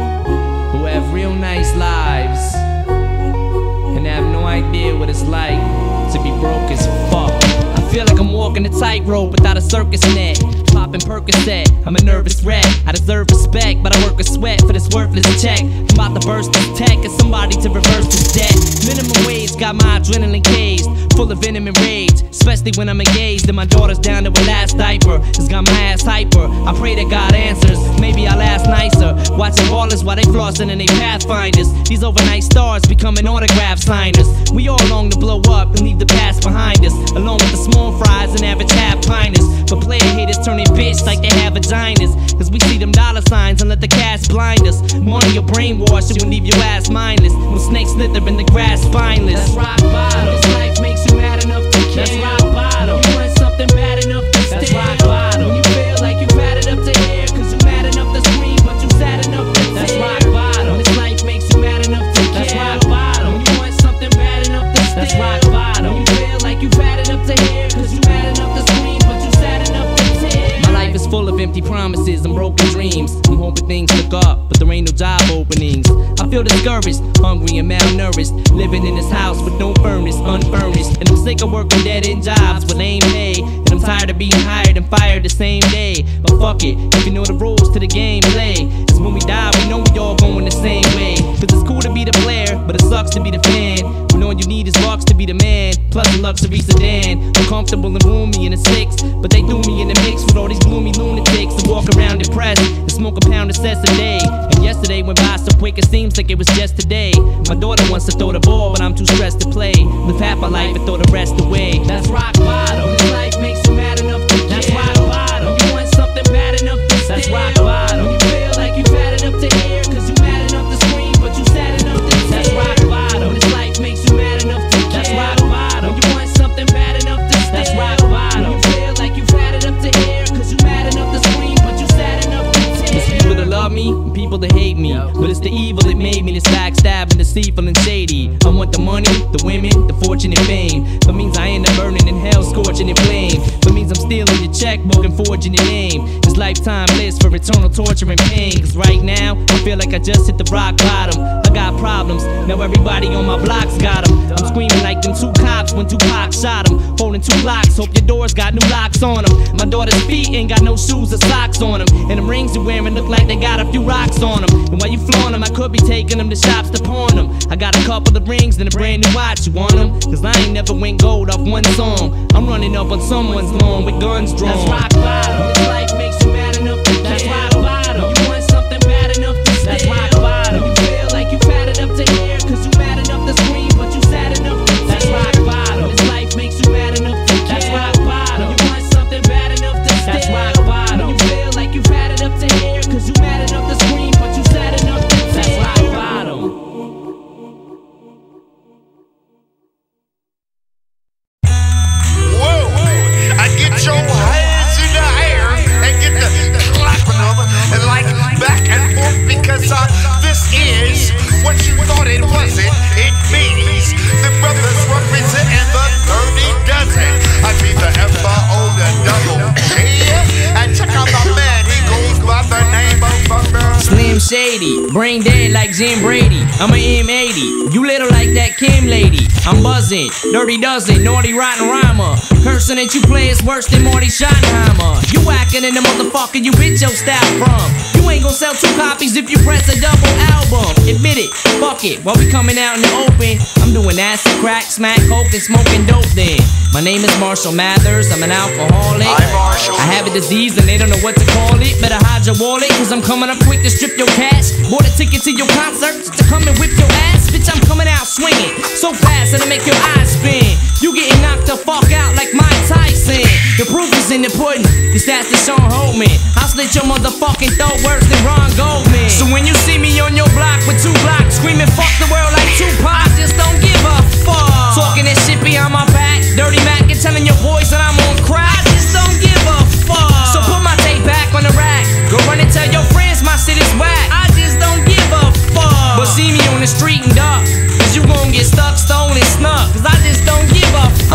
who have real nice lives and have no idea what it's like to be broke as fuck. I feel like I'm walking a tightrope without a circus net. Popping Percocet, I'm a nervous wreck. I deserve respect, but I work a sweat for this worthless check. I'm about to burst this tech and somebody to reverse this debt. Minimum wage got my adrenaline caged, full of venom and rage, especially when I'm engaged and my daughter's down to her last diaper. It's got my ass hyper. I pray that God answers. Maybe I'll ask nicer. Watching ballers while they flossing and they pathfinders. These overnight stars becoming autograph signers. We all long to blow up and leave the past behind us, along with the small fries and average half piners. But player haters turning bitch like they have vaginas, cause we see them dollar signs and let the cash blind us. Money or brainwash, it will leave your ass mindless. When snakes slither in the grass spineless. That's rock bottom. This life makes you mad enough to care. That's rock bottom. You want something bad enough to stare. That's rock bottom. When you feel like you bad enough to hear, cause you mad enough to scream, but you sad enough to tear. That's rock bottom. This life makes you mad enough to care. That's rock bottom. When you want something bad enough to stare. That's rock bottom. When you feel like you bad enough to hear, cause you mad enough to scream, but you sad enough to tear. My life is full of empty promises and broken dreams. I'm hoping things look up, but there ain't no job openings. I feel discouraged, hungry and malnourished, living in this house with no furnace, unfurnished. And I'm sick of working dead-end jobs with lame pay, and I'm tired of being hired and fired the same day. But fuck it, if you know the rules to the game, play. Cause when we die, we know we all going the same way. Cause it's cool to be the player, but it sucks to be the fan. When all you need is bucks to be the man, plus a luxury sedan. I'm comfortable and roomy in a six, but they threw me in the mix with all these gloomy lunatics that walk around depressed and smoke a pound of cess a day. And yesterday went by so quick it seems like it was just today. My daughter wants to throw the ball, but I'm too stressed to play. Live half my life and throw the rest away. That's rock bottom. This life makes you mad enough to care. That's rock bottom. You want something bad enough to stare. That's rock bottom. You feel like you bad enough to hear, cause you mad enough to scream, but you sad enough to tear. That's rock bottom. This life makes you mad enough to care. That's rock bottom. You want something bad enough to stare. That's rock bottom. You feel like you bad enough to hear, cause you mad enough to scream, but you sad enough to tear. There's people that love me and people that hate me, but it's the evil that made me this backstabbing, deceitful and shady. I want the money, the women, the fortune and fame. That means I end up burning in hell, scorching in flame. That means I'm stealing your checkbook and forging your name. It's lifetime bliss for eternal torture and pain. Cause right now, I feel like I just hit the rock bottom. I got problems, now everybody on my block's got them. I'm screaming like them two cops when Tupac shot them. Holding two blocks, hope your doors got new locks on them. My daughter's feet ain't got no shoes or socks on them. And them rings you're wearing look like they got a few rocks on them. And while you flaunt them, I could be taking them to shops to pawn them. I got a couple of rings and a brand new watch, you want them? Cause I ain't never went gold off one song. I'm running up on someone's lawn with guns drawn. That's rock bottom. This life makes you mad enough to care. That's rock bottom. You want something bad enough to stare. That's rock bottom. You feel like you bad enough to hear, cause you mad enough to scream, but you sad enough to tear. That's rock bottom. This life makes you mad enough to care. That's rock bottom. You want something bad enough to stare. That's rock bottom. You feel like you bad enough to hear, cause you mad enough to scream, but you sad enough to tear. That's rock bottom. Get your hands in the air and get the clapping them and like back and forth because this is what you thought it wasn't. It means the brothers representing the 30 dozen. I be the F-O, the double G. And check out my man, he goes by the name of Slim Shady, brain dead like Jim Brady. I'm a M80, you little like that Kim lady. I'm buzzing, dirty dozen, naughty rotten rhymer. Cursing that you play is worse than Marty Schottenheimer. You whacking in the motherfucker you bitch your style from. You ain't gon' sell 2 copies if you press a double album. Admit it, fuck it, while we coming out in the open. I'm doing acid, crack, smack, coke, and smoking dope then. My name is Marshall Mathers, I'm an alcoholic. I have a disease and they don't know what to call it. Better hide your wallet, cause I'm coming up quick to strip your cash. Bought a ticket to your concert just to come and whip your ass. Bitch, I'm coming out swinging so fast that'll make your eyes spin. You getting knocked the fuck out like Mike Tyson. The proof is in the pudding, the stats to Sean Holman. I'll slit your motherfucking throat worse than Ron Goldman. So when you see me on your block with 2 blocks screaming fuck the world like Tupac, I just don't give a fuck. Talking that shit behind my back, dirty Mac and telling your boys that I'm on crack, I just don't give a fuck. So put my tape back on the rack, go run and tell your friends my shit is whack, I just don't give a fuck. But see me on the street and duck, cause you gon' get stuck, stolen, snuck, cause I just don't give a fuck. I'm nicer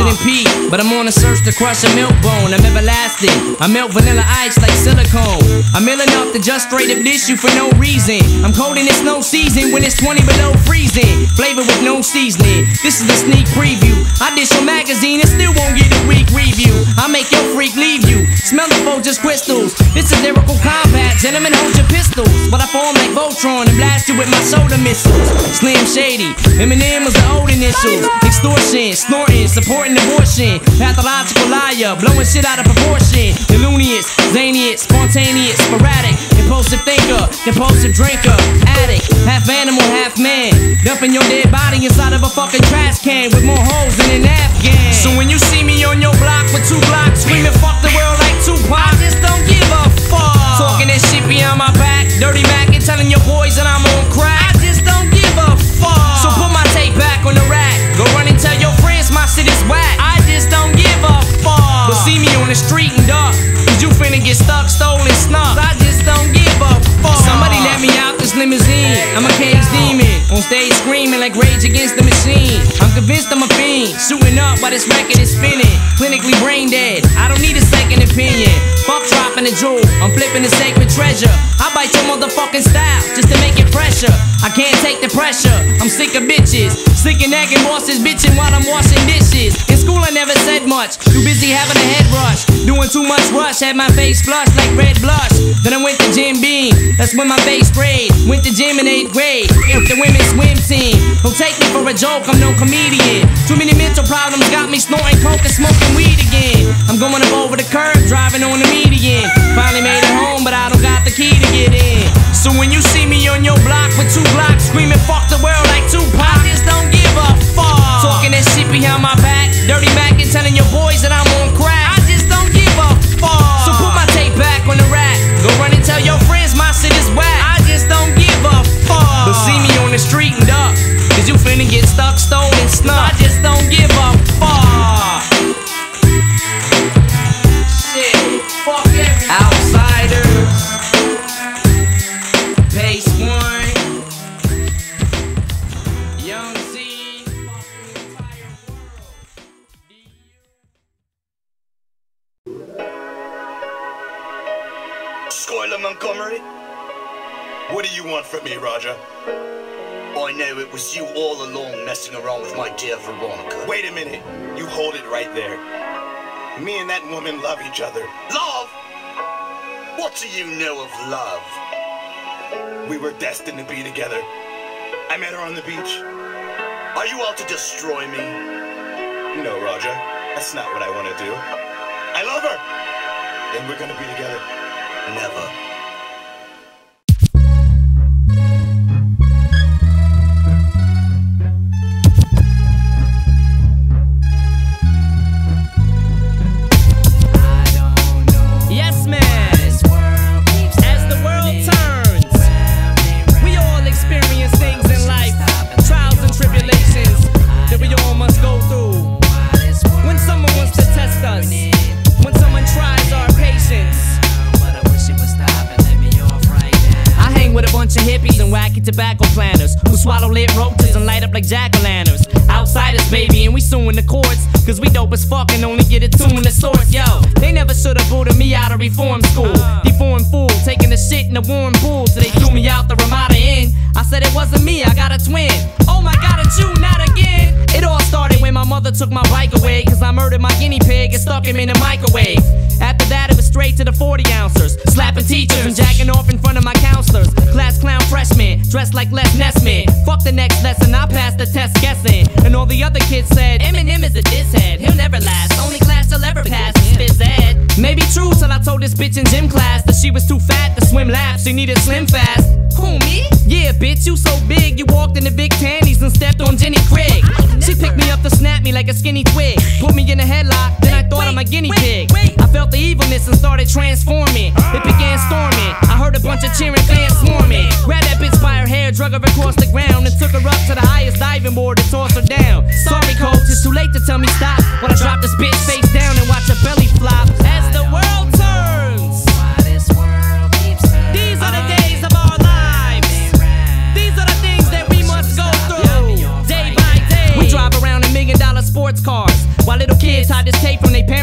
and Pete, but I'm on a search to crush a milk bone. I'm everlasting. I melt vanilla ice like silicone. I'm ill enough to just straight up dish you for no reason. I'm cold and it's no season when it's 20 below freezing. Flavor with no seasoning. This is the sneak preview. I dish your magazine and still won't get a weak review. I make your freak leave you. Smell the Folgers crystals. It's a lyrical combat. Gentlemen, hold your pistols. But I form like Voltron and blast you with my soda missiles. Slim Shady. Eminem was the old initials. Extortion, snorting, supporting abortion. Pathological liar, blowing shit out of proportion. Illumious, zanious, spontaneous, sporadic. Impulsive thinker, compulsive drinker. Addict, half animal, half man. Dumping your dead body inside of a fucking trash can with more holes than an Afghan. So when you see me on your block with 2 blocks screaming fuck the world like Tupac, I just don't give a fuck. Talking that shit behind my back, dirty Mac and telling your boys that I'm on crack, I just don't give a fuck. So put my tape back on the rack, go run and tell your friends my shit is whack, I just don't give a fuck. But see me on the street and duck, cause you finna get stuck, stolen, snuck, I just don't give a fuck. Somebody let me out this limousine, I'm a cage demon, on stage screaming like Rage Against the Machine. I'm convinced I'm a fiend, shooting up while this record is spinning. Clinically brain dead, I don't need a second opinion. Fuck dropping a jewel, I'm flipping the sacred treasure. I bite your motherfucking style just to make it pressure. I can't take the pressure, I'm sick of bitches. Sick of nagging bosses bitching while I'm washing dishes. In school I never said much, too busy having a head rush. Doing too much rush, had my face flushed like red blush. Then I went to Jim Beam, that's when my face sprayed. Went to gym in 8th grade, with the women's swim team. Don't take me for a joke, I'm no comedian. Too many mental problems got me snorting coke and smoking weed again. I'm going up over the curb, driving on the median. Finally made it home, but I don't got the key to get in. So when you see me on your block with 2 blocks screaming fuck the world like Tupac, I just don't give a fuck. Talking that shit behind my back, dirty Mac and telling your boys that I'm on crack, I just don't give a fuck. So put my tape back on the rack, go run and tell your friends my shit is whack, I just don't give a fuck. But see me on the street and duck, cause you finna get stuck, stolen, snuck, I just don't give a fuck. Shit, fuck everything. Outsiders, Base 1, Young Z, Skylar Montgomery? What do you want from me, Roger? I know it was you all along messing around with my dear Veronica. Wait a minute. You hold it right there. Me and that woman love each other. Love? What do you know of love? We were destined to be together. I met her on the beach. Are you out to destroy me? No, Roger. That's not what I want to do. I love her. And we're gonna be together. Never. Tobacco planters who swallow lit roaches and light up like jack-o'-lanterns. Outsiders, baby, and we suing the courts, cause we dope as fuck and only get it two in the source. Yo, they never should've booted me out of reform school. Deformed fool, taking the shit in the warm pool, so they threw me out the Ramada Inn. I said it wasn't me, I got a twin. Oh my god, it's you, not again. It all started when my mother took my bike away, cause I murdered my guinea pig and stuck him in the microwave. After that, it was straight to the 40-ouncers, slapping teachers and jacking off in front of my counselors. Class clown freshmen, dressed like Les Nessman. Fuck the next lesson, I passed the test guessing. And all the other kids said, Eminem is a diss head, he'll never last. Only class he'll ever pass is phys ed. Maybe true till I told this bitch in gym class that she was too fat to swim laps, she needed slim fast. Who, me? Yeah, bitch, you so big, you walked in the big panties and stepped on Jenny Craig. She picked me up to snap me like a skinny twig, put me in a headlock, then I thought I'm a guinea pig. I felt the evilness and started transforming. It began storming, I heard a bunch of cheering fans swarming. Grabbed that bitch by her hair, drug her across the ground, and took her up to the highest diving board and tossed her down. Sorry coach, it's too late to tell me stop, when I drop this bitch face down and watch her belly flop. As the world turns, these are the days of our lives. These are the things that we must go through, day by day. We drive around in $1 million sports cars, while little kids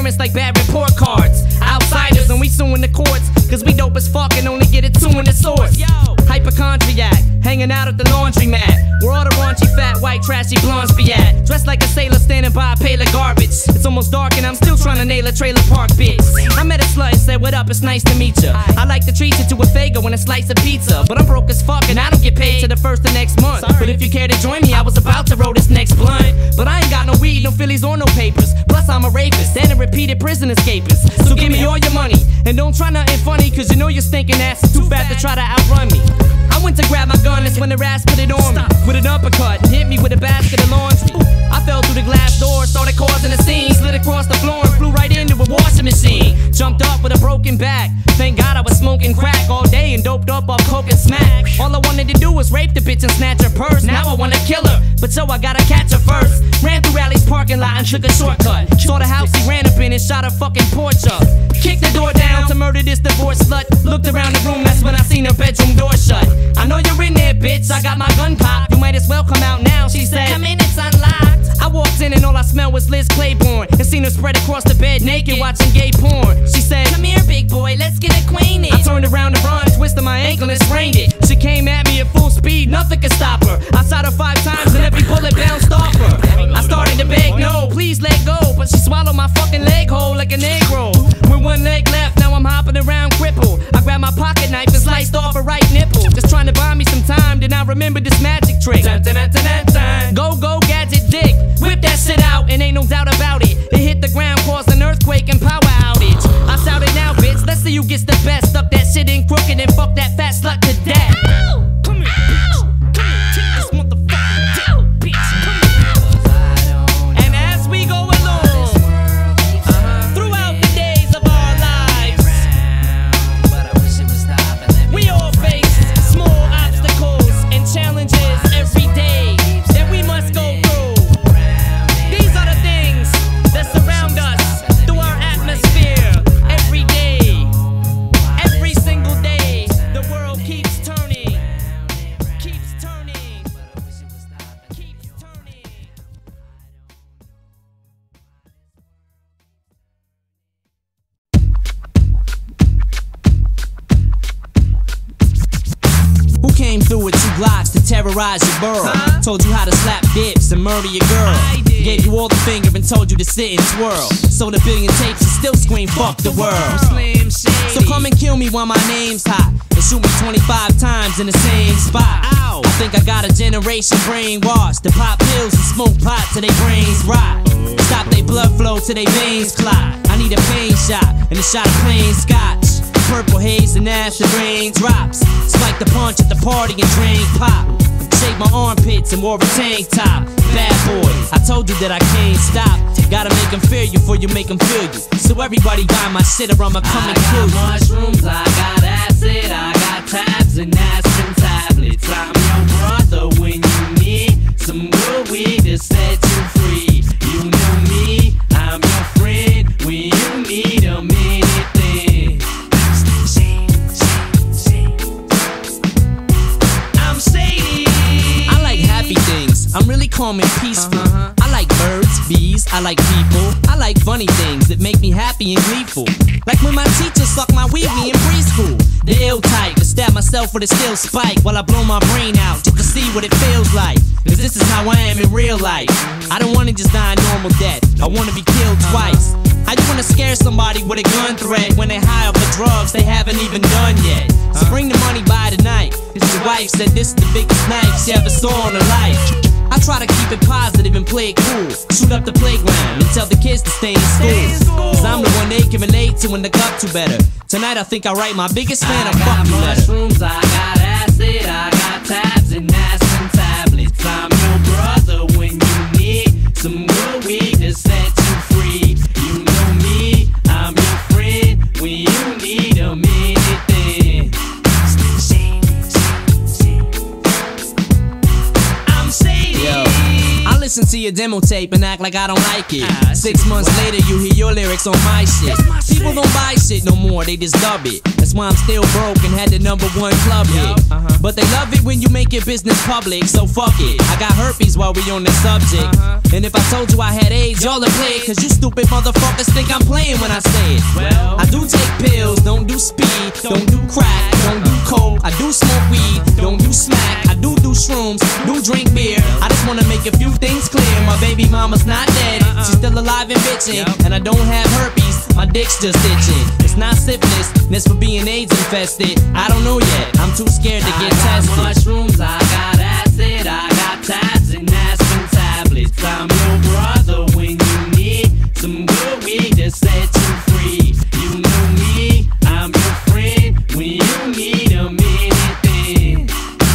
clearance like bad report cards. Outsiders and we suing the courts, cause we dope as fuck and only get it 2 in the source. Hypochondriac, hanging out at the laundromat, where all the raunchy, fat, white, trashy blondes be at. Dressed like a sailor standing by a pail of garbage. It's almost dark and I'm still trying to nail a trailer park bitch. I met a slut and said, what up, it's nice to meet ya. I like to treat you to a Fago and a slice of pizza, but I'm broke as fuck and I don't get paid till the first of next month. But if you care to join me, I was about to roll this next blunt, but I ain't got no weed, no Phillies or no papers. Plus I'm a rapist and a repeated prison escapist. So give me all your money and don't try nothing funny, cause you know your stinking ass is too fat to try to outrun me. I went to grab my gun, that's when the ass put it on me with an uppercut and hit me with a basket of laundry. I fell through the glass door, started causing a scene, slid across the floor and flew right into a washing machine. Jumped up with a broken back. Thank God I was smoking crack all day and doped up off coke and smack. All I wanted to do was rape the bitch and snatch her purse. Now I wanna kill her, but so I gotta catch her first. Ran through Rally's parking lot and took a shortcut. Saw the house he ran up in and shot her fucking porch up. Kicked the door down to murder this divorced slut. Looked around the room, that's when I seen her bedroom door shut. I know you're in there, bitch, I got my gun cocked. You might as well come out now, she said. Come in, it's unlocked. I walked in and all I smelled was Liz Claiborne, and seen her spread across the bed naked watching gay porn. She said, come here, big boy, let's get acquainted. I turned around to run, twisted my ankle and sprained it. She came at me at full speed, nothing could stop her. I shot her 5 times and every bullet bounced off her. I started to beg, no, please let go, but she swallowed my fucking leg whole like a Negro. With 1 leg left, now I'm hopping around crippled. I grabbed my pocket knife and sliced off her right nipple. Just trying to buy me some time, then I remember this magic trick. Dun, dun, dun, dun, dun, dun. Go, go, gadget dick. Whip that shit out and ain't no doubt about it. It hit the ground, caused an earthquake and power outage. I shouted now, bitch, let's see who gets the best. Stuck that shit in crooked and fuck that fat slut to death. Ow! Come here, bitch. Come here, take this motherfucking dick, bitch. Come here. And as we go along, throughout the days of our lives, we all face small obstacles and challenges every day that we must go through. These are the things that surround us through our atmosphere every day. Every single day, the world keeps turning. Keeps turning. Keeps turning. Who came through with 2 Glocks to terrorize your borough? Told you how to slap dips and murder your girl. Gave you all the finger and told you to sit and twirl. Sold a billion tapes and still scream fuck the world. So come and kill me while my name's hot, and shoot me 25 times in the same spot. Ow. I think I got a generation brainwashed to pop pills and smoke pot till their brains rot. Stop their blood flow till their veins clot. I need a pain shot and a shot of plain scotch. Purple haze and acid raindrops. Spike the punch at the party and drink pop. Shake my armpits and wore a tank top. Bad boy, I told you that I can't stop. Gotta make them fear you before you make them feel you. So everybody buy my shit or I'ma come and kill you. I got mushrooms, I got acid, I got tabs and aspirin tablets. I'm your brother when you need some good weed to set you free. You know me, I'm your friend when you need a minute then. I'm shady. I like happy things, I'm really calm and peaceful. I like birds, bees, I like people. I like funny things that make me happy and gleeful. Like when my teacher sucked my wee-wee in preschool. The ill type to stab myself with a steel spike while I blow my brain out just to see what it feels like. Cause this is how I am in real life. I don't wanna just die a normal death, I wanna be killed twice. I just wanna scare somebody with a gun threat when they high off the drugs they haven't even done yet. So bring the money by tonight. It's your wife said this is the biggest knife she ever saw in her life. I try to keep it positive and play it cool. Shoot up the playground and tell the kids to stay in school. Cause I'm the one they can relate to and look up to better. Tonight I think I write my biggest fan a fuck you letter. Mushrooms, I got acid, I got tabs and aspirin tablets. I'm your brother when you need some good weed to set you free. You know me, I'm your friend when you need a minute then. I'm shady. Yo, I listen to your demo tape and act like I don't like it. 6 months later you hear your lyrics on my shit. People don't buy shit no more, they just dub it. That's That's why I'm still broke and had the #1 club hit. But they love it when you make your business public, so fuck it. I got herpes while we on the subject. And if I told you I had AIDS, y'all would play it, cause you stupid motherfuckers think I'm playing when I say it. Well, I do take pills, don't do speed, don't do crack, don't do coke, I do smoke weed, don't do smack, I do shrooms, do drink beer. I just wanna make a few things clear. My baby mama's not dead, she's still alive and bitching. And I don't have herpes, my dick's just itching. It's not syphilis, that's for being AIDS infested. I don't know yet, I'm too scared to get tested. I got mushrooms, I got acid, I got tabs and aspirin tablets. I'm your brother when you need some good weed to set you free. You know me, I'm your friend when you need a minute then.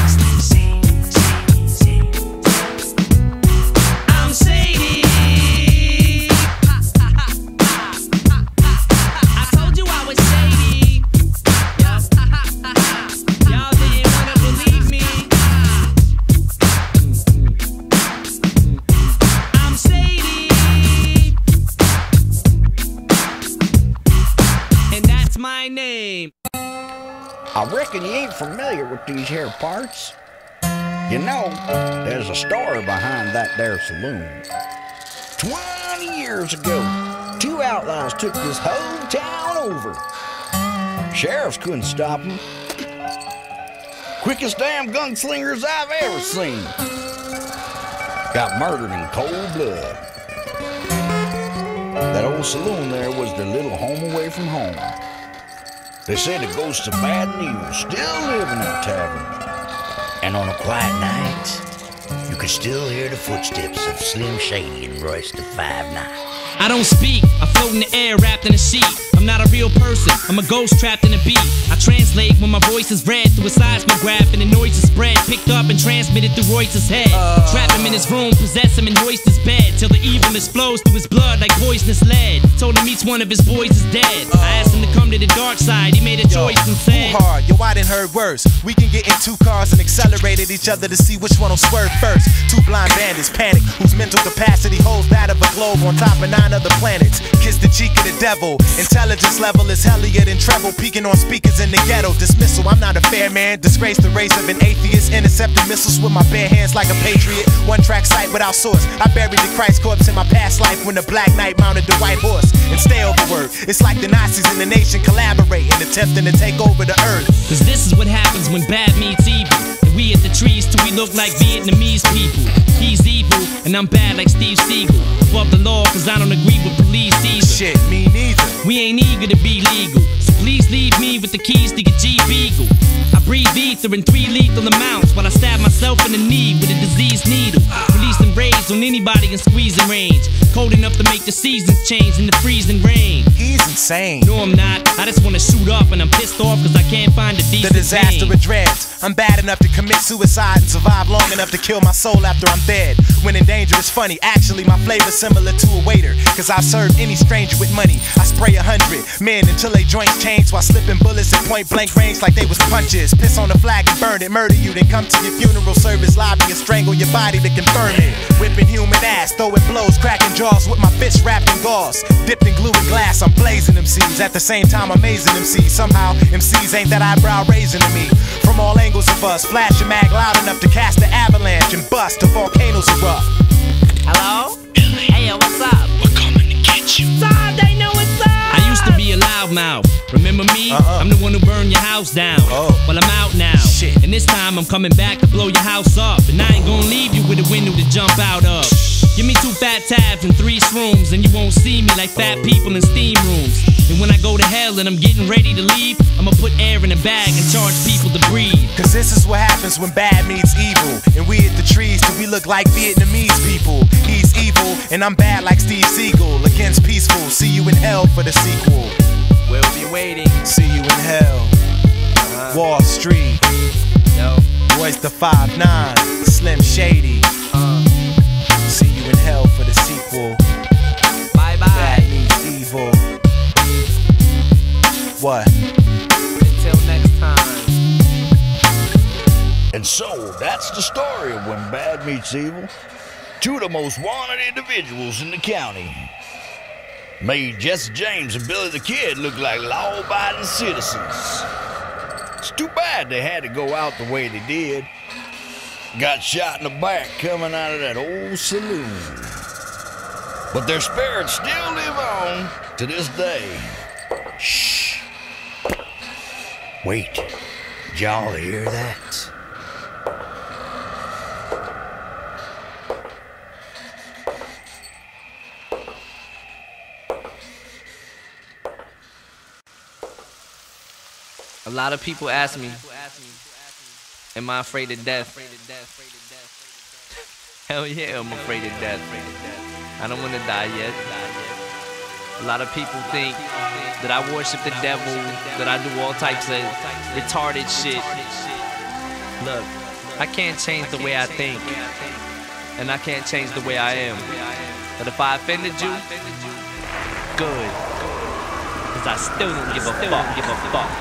I'm shady. I told you I was shady. Y'all didn't wanna believe me. I'm shady. And that's my name. I reckon you ain't familiar with these here parts. You know, there's a story behind that there saloon. 20 years ago, 2 outlaws took this whole town over. Sheriffs couldn't stop them. Quickest damn gunslingers I've ever seen. Got murdered in cold blood. That old saloon there was their little home away from home. They say the ghosts of bad and evil still live in that tavern. And on a quiet night, you could still hear the footsteps of Slim Shady and Royce the 5'9". I don't speak, I float in the air wrapped in a sheet. I'm not a real person, I'm a ghost trapped in a beat. I translate when my voice is read through a seismograph and the noise is spread, picked up and transmitted through Royce's head. Trap him in his room, possess him in Royce's bed, till the evil explodes through his blood like poisonous lead. Told him each one of his boys is dead. I asked him to come to the dark side, he made a choice and said, Too hard, yo, I done heard worse. We can get in 2 cars and accelerate at each other to see which one will swerve first. 2 blind bandits panic, whose mental capacity holds that of a globe on top of 9 other planets. Kiss the cheek of the devil, intelligence level is hellier than treble, peeking on speakers in the ghetto. Dismissal, I'm not a fair man, disgrace the race of an atheist, intercepting missiles with my bare hands like a patriot. 1-track sight without source, I buried the Christ corpse in my past life when the Black Knight mounted the white horse. And stay overword, it's like the Nazis in the nation collaborating, attempting to take over the earth. Cause this is what happens when bad meets evil. And we at the trees till we look like Vietnamese people. He's evil, and I'm bad like Steve Seagal. Above the law, cause I don't agree with police either. Shit, me neither. We ain't eager to be legal, so please leave me with the keys to your Jeep Eagle. I breathe ether in 3 lethal amounts while I stab myself in the knee with a diseased needle. Releasing rage on anybody in squeezing range. Cold enough to make the seasons change in the freezing rain. He's insane. No, I'm not. I just wanna shoot up and I'm pissed off cause I can't find a decent The disaster vein. of dreads. I'm bad enough to commit suicide and survive long enough to kill my soul after I'm dead. When in danger it's funny, actually my flavor's similar to a waiter, cause I've served any stranger with money. I spray 100 men until they joints change while slipping bullets at point blank range like they was punches. Piss on the flag and burn it, murder you, then come to your funeral service lobby and strangle your body to confirm it. Whipping human ass, throwing blows, cracking jaws with my fist wrapped in gauze. Dipped in glue and glass, I'm blazing MCs. At the same time amazing MCs. Somehow MCs ain't that eyebrow raising to me. From all angles of us, flash a mag loud enough to cast the avalanche and bust the volcanoes erupt. Hello? Hey, yo, what's up? We're coming to get you. Todd, they know what's up! I used to be a loudmouth. Remember me? I'm the one who burned your house down. Well, I'm out now. Shit. And this time I'm coming back to blow your house up. And I ain't gonna leave you with a window to jump out of. Give me 2 fat tabs and 3 shrooms, and you won't see me like fat people in steam rooms. And when I go to hell and I'm getting ready to leave, I'ma put air in a bag and charge people to breathe. Cause this is what happens when bad meets evil. And we hit the trees till we look like Vietnamese people. He's evil, and I'm bad like Steve Seagal. Against peaceful, see you in hell for the sequel. We'll be waiting. See you in hell. Wall Street. Yo. Royce the 5'9", Slim Shady. See you in hell for the sequel. Bye bye. Bad meets evil. What? Until next time. And so, that's the story of when bad meets evil. 2 of the most wanted individuals in the county. Made Jesse James and Billy the Kid look like law-abiding citizens. It's too bad they had to go out the way they did. Got shot in the back coming out of that old saloon. But their spirits still live on to this day. Shh. Wait. Did y'all hear that? A lot of people ask me, am I afraid of death? Hell yeah, I'm afraid of death. I don't want to die yet. A lot of people think that I worship the devil, that I do all types of retarded shit. Look, I can't change the way I think, and I can't change the way I am. But if I offended you, good, cause I still don't give a fuck.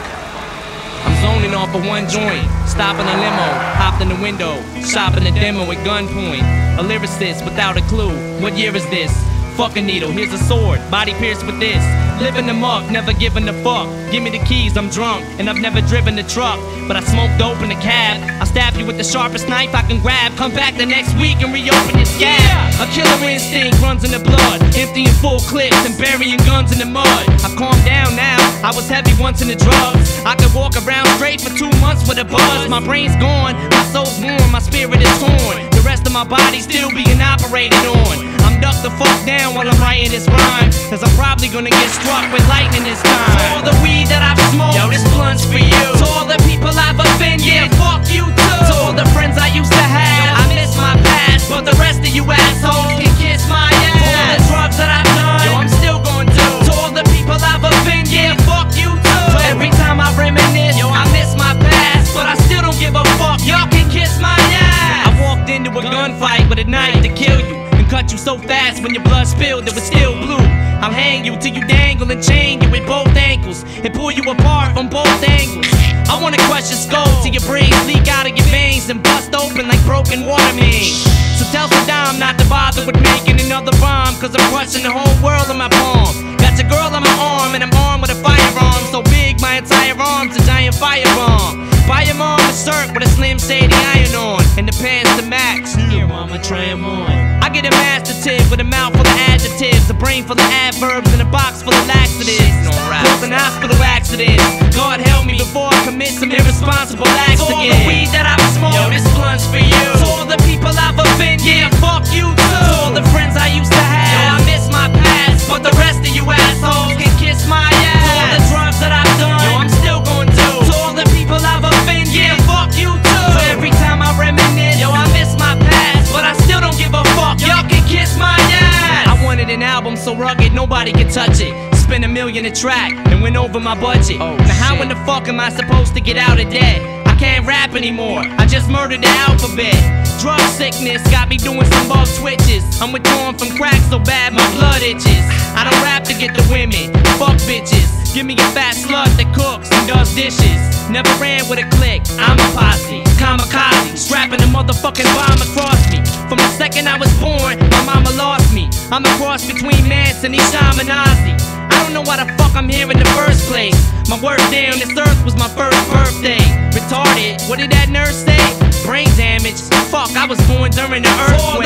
I'm zoning off of one joint, stopping a limo, hopped in the window, shopping a demo at gunpoint. A lyricist without a clue, what year is this? Fuck a needle, here's a sword, body pierced with this. Living the muck, never giving a fuck. Give me the keys, I'm drunk, and I've never driven the truck. But I smoke dope in the cab. I stab you with the sharpest knife I can grab. Come back the next week and reopen your scab. A killer instinct runs in the blood, emptying full clips and burying guns in the mud. I've calmed down now, I was heavy once in the drugs. I could walk around straight for 2 months with a buzz. My brain's gone, my soul's warm, my spirit is torn. The rest of my body still being operated on. I'm ducked the fuck down while I'm writing this rhyme, cause I'm probably gonna get struck with lightning this time. To all the weed that I've smoked, yo, this blunt's for you. To all the people I've offended, yeah, fuck you too. To all the friends I used to have, I miss my past, but the rest of you assholes can kiss my ass. For all the drugs that I've done, yo, I'm still gonna do. To all the people I've offended, yeah, fuck you too. Every time I reminisce, yo, I miss my past, but I still don't give a fuck. Y'all can kiss my ass. I walked into a gunfight with a knife to kill you. Cut you so fast when your blood spilled it was still blue. I'll hang you till you dangle and chain you with both ankles and pull you apart from both angles. I wanna crush your skull till your brains leak out of your veins and bust open like broken water mains. So tell Saddam not to bother with making another bomb, cause I'm crushing the whole world in my palm. Got your girl on my arm and I'm armed with a firearm so big my entire arm's a giant firebomb. Buy your mom a shirt with a Slim Shady iron on and the pants to max. Here mama, try 'em on. I get a master tip with a mouth full of adjectives, a brain full of adverbs, and a box full of laxatives. Causing hospital accidents. God help me before I commit some irresponsible acts again. To all the weed that I've smoked, yo, this blunt's for you. To all the people I've offended, yeah, fuck you too. To all the friends I used to have, yo, I miss my past, but the rest of you assholes can kiss my ass. To all the drugs that I've done, yo, I'm still gonna do. To all the people I've offended, yeah, fuck you too. So every time I reminisce, yo, I miss my past, but I still don't give a fuck. Y'all can kiss my ass. I wanted an album so rugged nobody can touch it. Spent $1 million a track and went over my budget. Now how in the fuck am I supposed to get out of debt? I can't rap anymore, I just murdered the alphabet. Drug sickness got me doing some bug twitches. I'm withdrawn from crack so bad my blood itches. I don't rap to get the women, fuck bitches. Give me a fat slut that cooks and does dishes. Never ran with a clique, I'm a posse. Kamikaze, strapping a motherfucking bomb across me. From the second I was born, my mama lost me. I'm a cross between Manson and Shaminazi. I don't know why the fuck I'm here in the first place. My worst day on this earth was my first birthday. Retarded, what did that nurse say? Brain damage, fuck, I was born during the earthquake.